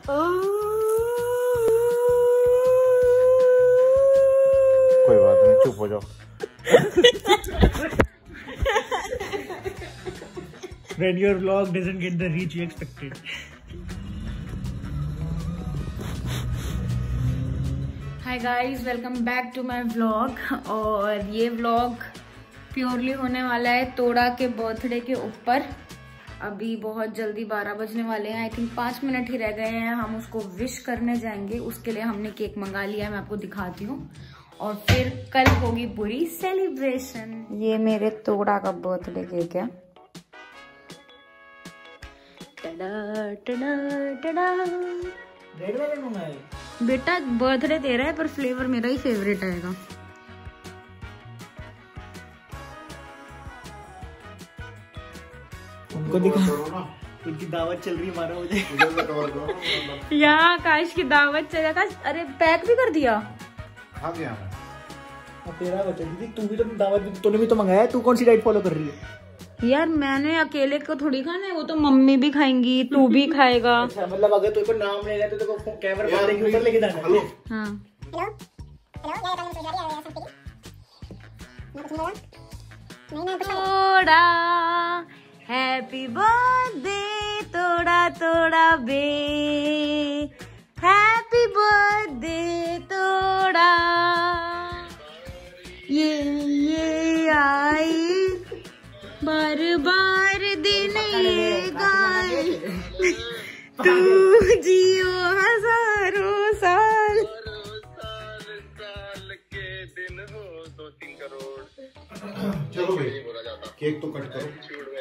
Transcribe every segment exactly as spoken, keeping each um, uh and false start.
कोई बात नहीं, चुप हो जाओ। When your vlog doesn't get the reach you expected. Hi guys, welcome back to my vlog. और ये व्लॉग प्योरली होने वाला है तोड़ा के बर्थडे के ऊपर। अभी बहुत जल्दी बारह बजने वाले हैं, आई थिंक पाँच मिनट ही रह गए हैं। हम उसको विश करने जाएंगे, उसके लिए हमने केक मंगा लिया है, मैं आपको दिखाती हूँ। और फिर कल होगी पूरी सेलिब्रेशन। ये मेरे तोड़ा का बर्थडे केक है। टडा टडा टडा। रेड वाला मंगाया है? बेटा बर्थडे तेरा है पर फ्लेवर मेरा ही फेवरेट आएगा। उनको दिखा, उनकी दावत चल रही है बारह बजे। यहाँ आकाश की दावत चल। आकाश अरे पैक भी कर दिया। हाँ गया मैं। तेरा बच्चा दीदी, तू भी तो दावत, तूने भी तो मंगाया है। तू कौन सी डाइट फॉलो कर रही है? यार मैंने अकेले को थोड़ी खाना है, वो तो मम्मी भी खाएंगी, तू भी खाएगा। अच्छा, मतलब अगर तेरे को नाम लेना है तो तेरे को कैमरा पकड़े के ऊपर लेके जाना है। हाँ। तोड़ा हैप्पी बर्थडे तोड़ा तोड़ा बे, हैप्पी बर्थडे तोड़ा। ये ये आई बार बार दिन ये गाए, तू जियो हजारों साल। चलो भाई, केक तो कट करो।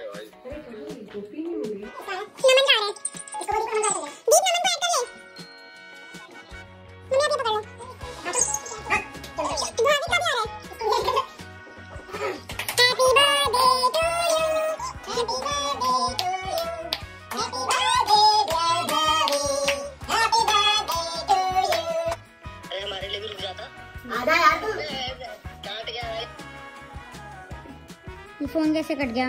ये फोन कैसे कट गया?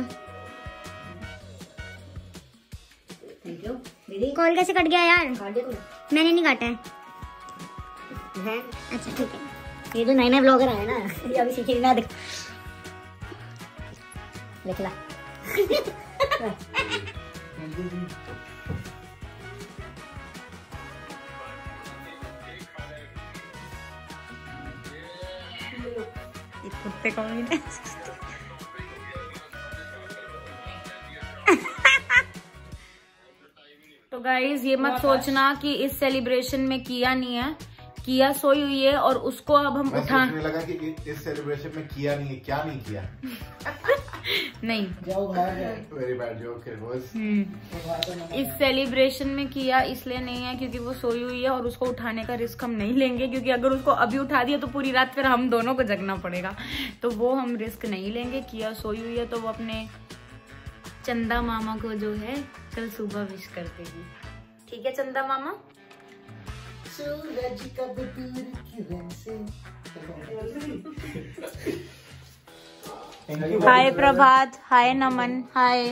कॉल कैसे कट गया यार? मैंने नहीं काटा है। अच्छा ठीक है। ये जो नए नए ब्लॉगर आए ना, ये अभी सीखे ना। देख देख ला। कुत्ते को भी तो गाइज ये मत सोचना कि इस सेलिब्रेशन में किया नहीं है। किया सोई हुई है और उसको अब हम उठा। मुझे लगा कि इस सेलिब्रेशन में किया नहीं है। क्या नहीं किया? नहीं, वेरी बैड जोक। इस सेलिब्रेशन में किया इसलिए नहीं है क्योंकि वो सोई हुई है और उसको उठाने का रिस्क हम नहीं लेंगे, क्योंकि अगर उसको अभी उठा दिया तो पूरी रात फिर हम दोनों को जगना पड़ेगा। तो वो हम रिस्क नहीं लेंगे। किया सोई हुई है तो वो अपने चंदा मामा को जो है कल सुबह विश कर देगी। ठीक है चंदा मामा? सूरज का किरण से। हाय प्रभात, हाय नमन, हाय।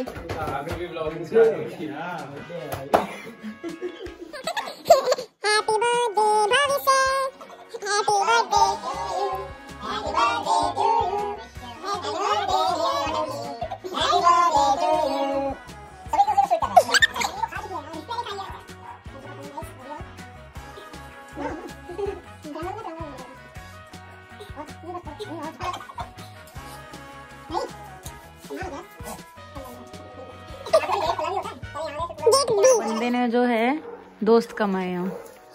बंदे ने जो है दोस्त कमाए हैं।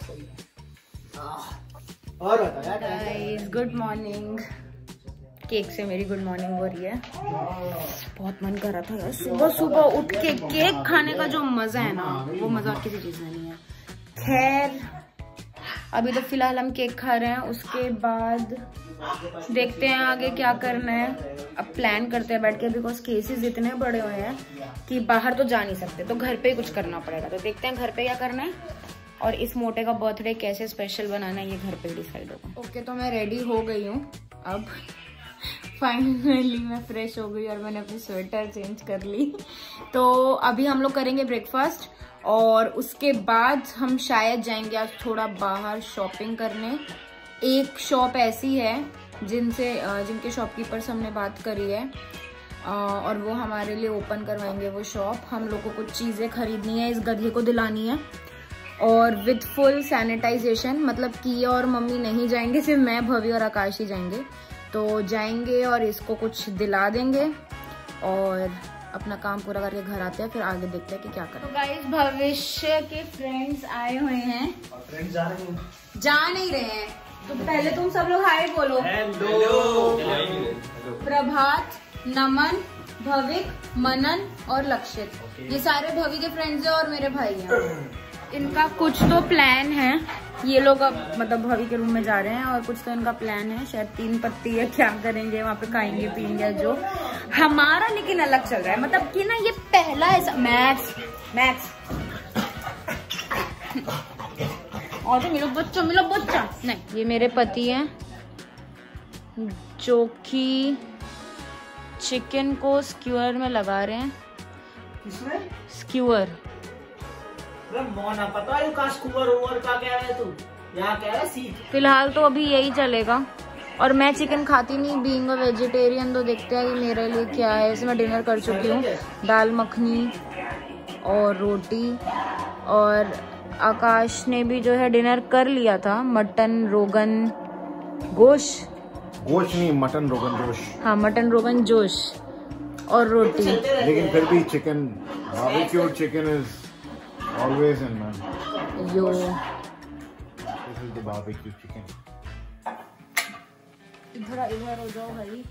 और बता गाइस गुड मॉर्निंग। केक से मेरी गुड मॉर्निंग हो रही है। बहुत मन कर रहा था यार सुबह सुबह उठ के केक खाने का। जो मजा है ना वो मजा और किसी चीज में नहीं है। खैर अभी तो फिलहाल हम केक खा रहे हैं, उसके बाद देखते हैं आगे क्या करना है। अब प्लान करते हैं बैठ के, बिकॉज केसेस इतने बड़े हुए हैं कि बाहर तो जा नहीं सकते, तो घर पे ही कुछ करना पड़ेगा। तो देखते हैं घर पे क्या करना है और इस मोटे का बर्थडे कैसे स्पेशल बनाना है ये घर पे डिसाइड होगा। ओके okay, तो मैं रेडी हो गई हूँ अब। फाइनली मैं फ्रेश हो गई और मैंने अपनी स्वेटर चेंज कर ली। तो अभी हम लोग करेंगे ब्रेकफास्ट और उसके बाद हम शायद जाएंगे आज थोड़ा बाहर शॉपिंग करने। एक शॉप ऐसी है जिनसे जिनके शॉपकीपर से हमने बात करी है और वो हमारे लिए ओपन करवाएंगे वो शॉप। हम लोग को कुछ चीज़ें खरीदनी है, इस गधे को दिलानी है और विथ फुल सैनिटाइजेशन। मतलब कि और मम्मी नहीं जाएंगे, सिर्फ मैं, भवी और आकाश ही जाएंगे। तो जाएंगे और इसको कुछ दिला देंगे और अपना काम पूरा करके घर आते हैं, फिर आगे देखते हैं कि क्या करें। तो गाइस भविष्य के फ्रेंड्स आए हुए हैं। फ्रेंड्स जा रहे हैं? जा नहीं रहे हैं। तो पहले तुम सब लोग हाय बोलो। हेलो। प्रभात, नमन, भविक, मनन और लक्षित, ये सारे भवी के फ्रेंड्स हैं और मेरे भाई हैं। इनका कुछ तो प्लान है, ये लोग अब मतलब भवी के रूम में जा रहे हैं और कुछ तो इनका प्लान है, शायद तीन पत्ती है, क्या करेंगे वहाँ पे, खाएंगे पियेंगे जो। हमारा लेकिन अलग चल रहा है, मतलब कि ना ये पहला ऐसा मैक्स मैक्स और तो मिलो बच्चा मिलो बच्चा नहीं, ये मेरे पति हैं जो कि चिकन को स्क्यूअर में लगा रहे हैं। किसमें? स्क्यूअर। मोना पता है का स्क्यूअर ओवर का क्या है तू? यहाँ क्या है सीख। फिलहाल तो अभी यही चलेगा और मैं चिकन खाती नहीं, बीइंग अ वेजिटेरियन। तो देखते हैं कि मेरे लिए क्या है। वैसे मैं डिनर कर चुकी हूँ, दाल मखनी और रोटी, और आकाश ने भी जो है डिनर कर लिया था, मटन रोगन गोश गोश नहीं, मटन रोगन जोश। हाँ मटन रोगन जोश और रोटी। लेकिन फिर भी chicken, barbecued chicken is always in man. Yo this is the barbecue chicken. इधर इधर हो जाओ भाई।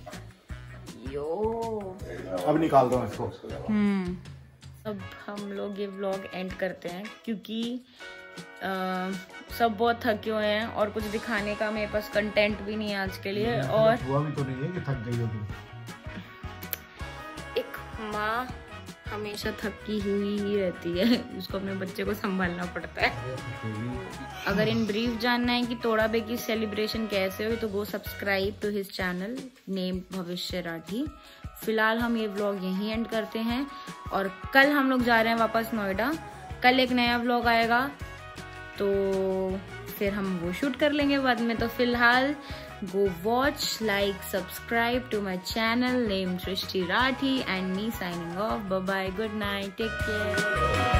यो अब निकाल दो इसको। हम्म अब हम लोग ये व्लॉग एंड करते हैं क्योंकि आ, सब बहुत थके हुए हैं और कुछ दिखाने का मेरे पास कंटेंट भी नहीं है आज के लिए। और हुआ भी तो नहीं है कि थक गई हो तुम। एक माँ हमेशा थकी हुई ही रहती है, उसको अपने बच्चे को संभालना पड़ता है। अगर इन ब्रीफ जानना है कि तोड़ा बे की सेलिब्रेशन कैसे हुई तो go subscribe to his channel name Bhavishya Rathi. फिलहाल हम ये व्लॉग यहीं एंड करते हैं और कल हम लोग जा रहे हैं वापस नोएडा। कल एक नया व्लॉग आएगा तो फिर हम वो शूट कर लेंगे बाद में। तो फिलहाल go watch, like, subscribe to my channel named Srishti Rathi and me signing off. Bye bye, good night, take care.